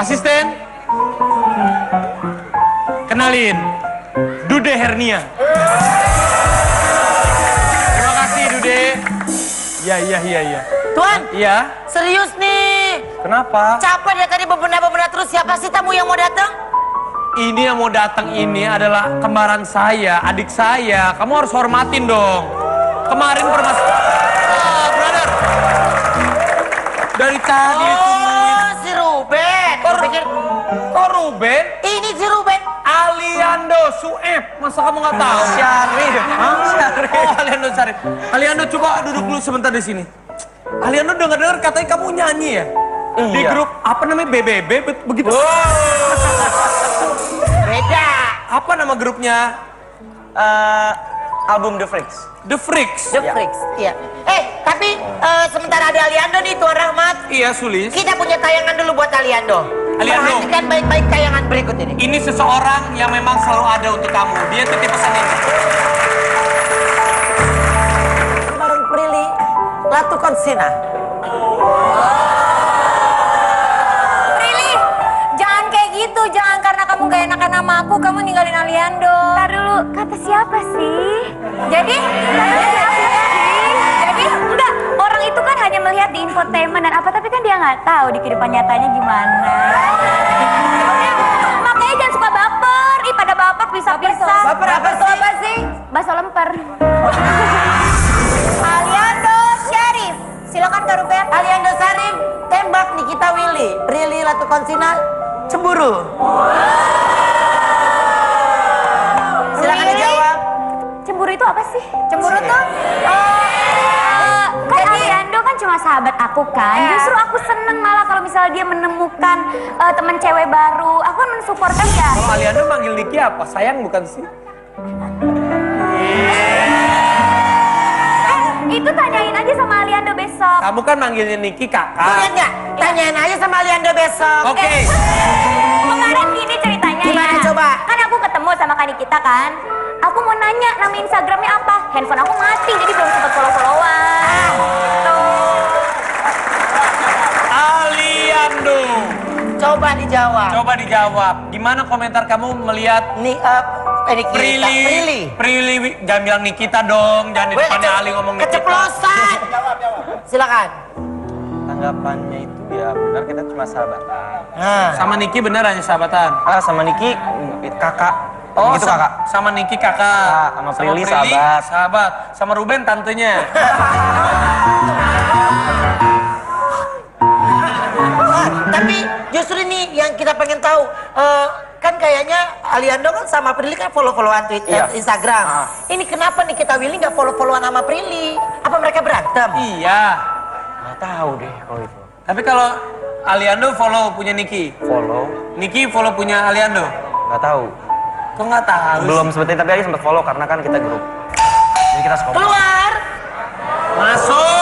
Asisten. Kenalin, Dude Hernia. Terima kasih Dude. Iya. Tuan, Iya. serius nih. Kenapa? Capek dari tadi bebenah-bebenah terus. Siapa sih tamu yang mau datang? Ini yang mau datang ini adalah kembaran saya, adik saya. Kamu harus hormatin dong. Kemarin brother. Dari tadi ditungguin. Oh, si Ruben. Kok Ruben? Ini si Ruben. Aliando Sueb. Masa kamu nggak tahu? Syarif. Syarif. Oh, Aliando Syarif. Aliando coba duduk dulu sebentar di sini. Aliando dengar-dengar katanya kamu nyanyi ya? Di Iya. grup apa namanya BBB begitu? Beda. Apa nama grupnya? Album The Freaks. The Freaks. The Freaks. Iya. Tapi sementara ada Aliando nih Tuan Rahmat. Iya, Sulis. Kita punya tayangan dulu buat Aliando. Aliando. Perhatikan baik-baik tayangan berikut ini. Ini seseorang yang memang selalu ada untuk kamu. Dia titip pesan ini. Bareng Prilly, Latu Konsina. Prilly, jangan kayak gitu. Jangan karena kamu gak enakan sama aku, kamu ninggalin Aliando. Ntar dulu, kata siapa sih? Jadi, enggak. Orang itu kan hanya melihat di infotainment dan apa, tapi kan dia nggak tahu di kehidupan nyatanya gimana. Makanya jangan suka baper. Ih, pada baper pisah-pisah. Baper apa sih? Apa sih? Bakso lemper. Aliando Syarif. Silakan Kak Ruben. Aliando Syarif, tembak Nikita Willy. Prilly Latu Konsina, cemburu. Silakan Really? dijawab. Cemburu itu apa sih? Cemburu tuh? Kan Aliando kan cuma sahabat aku kan. Justru aku seneng malah kalau misalnya dia menemukan teman cewek baru. Aku kan mensupport kan ya. Kalau Aliando manggil Niki apa? Sayang bukan sih? Itu tanyain aja sama Aliando besok. Kamu kan manggilnya Niki kakak. Ingat nggak? Tanyain aja sama Aliando besok. Oke. Kemarin gini ceritanya Gimana ya. coba? Kan aku ketemu sama Kak Nikita kan. Aku mau nanya nama Instagramnya apa. Handphone aku mati jadi belum sempat follow-followan. Gitu. Aliando. Coba dijawab. Coba dijawab. Gimana komentar kamu melihat Nikita. Prilly, jangan bilang Nikita dong. Jangan di depannya Ali ngomong Nikita. Keceplosan. Silakan. Tanggapannya itu ya benar kita cuma sahabatan. Sama Niki bener hanya sahabatan. Sama Niki kakak. Oh, gitu kakak. sama Niki kakak. Sama Prilly sahabat. Sahabat. Sama Ruben tantenya. Tapi justru ini yang kita pengen tahu. Kan kayaknya Aliando kan sama Prilly kan follow-followan Twitter, Instagram. Ini kenapa nih kita Willy nggak follow-followan sama Prilly? Apa mereka berantem? Iya. Nggak tahu deh kalau itu. Tapi kalau Aliando follow punya Niki. Follow? Niki follow punya Aliando. Nggak tahu. Kok nggak tahu? Belum seperti tapi Ali sempat follow karena kan kita grup. Jadi kita sekongkol. Keluar. Masuk.